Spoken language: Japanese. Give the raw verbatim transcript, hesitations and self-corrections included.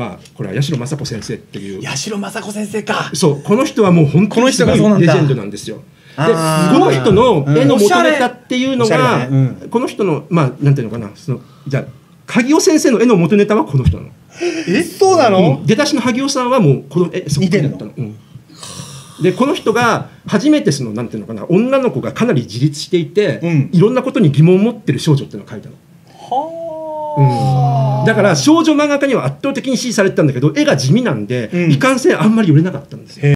まあこれは八代雅子先生っていう、 八代雅子先生か。 そうこの人はもう本当にすごいレジェンドなんですよ。でこの人の絵の元ネタっていうのが、うんねうん、この人のまあなんていうのかな、そのじゃあ萩尾先生の絵の元ネタはこの人なの。 えそうなの、 うん、出だしの萩尾さんはもうこの絵そっくりだったの。うん、でこの人が初めてそのなんていうのかな、女の子がかなり自立していて、うん、いろんなことに疑問を持ってる少女っていうのを描いたの。はあ、うん、だから少女漫画家には圧倒的に支持されてたんだけど、絵が地味なんで、うん、いかんせんあんまり売れなかったんですよ。